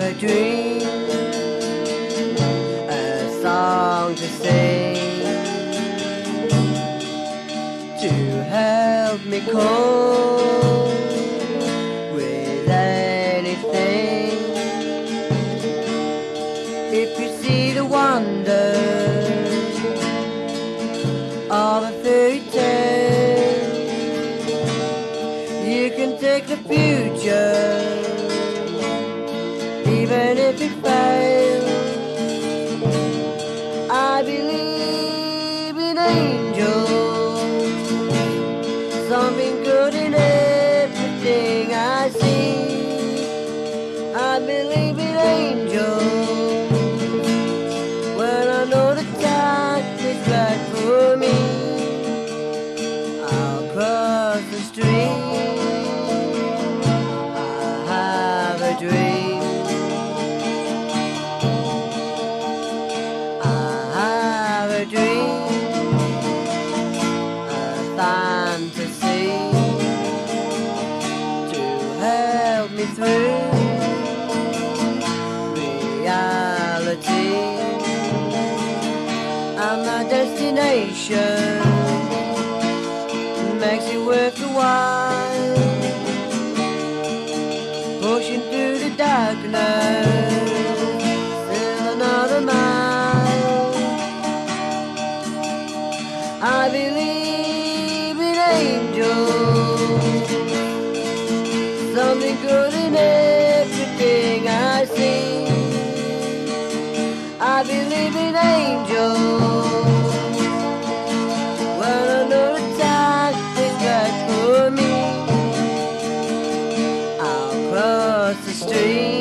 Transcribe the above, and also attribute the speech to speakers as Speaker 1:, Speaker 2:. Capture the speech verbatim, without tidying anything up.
Speaker 1: a dream, a song to sing, to help me cope with anything. If you see the wonder of a fairy tale, you can take the future, even if it fails. I believe in angels, something good in everything I see. I believe in angels when I know the time is right for me. I'll cross the street, I have a dream, I have a dream, a fantasy to help me through reality. And my destination makes it worth the while, pushing through the darkness, still another mile. I believe in angels, something good in everything I see. I believe in angels when I know the time is right for me. I'll cross the street,